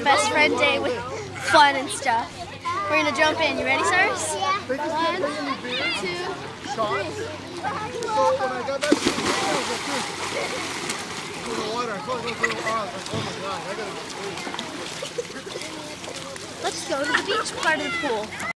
best friend day with fun and stuff. We're gonna jump in. You ready, Cyrus? Yeah. 1, 2, 3. So when I got back to the water, I felt like I was going to oh my god, I gotta go. Let's go to the beach part of the pool.